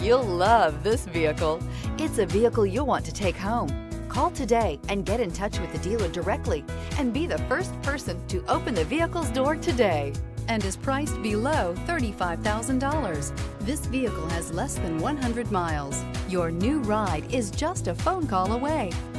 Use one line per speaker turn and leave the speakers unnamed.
You'll love this vehicle. It's a vehicle you'll want to take home. Call today and get in touch with the dealer directly and be the first person to open the vehicle's door today, and is priced below $35,000. This vehicle has less than 100 miles. Your new ride is just a phone call away.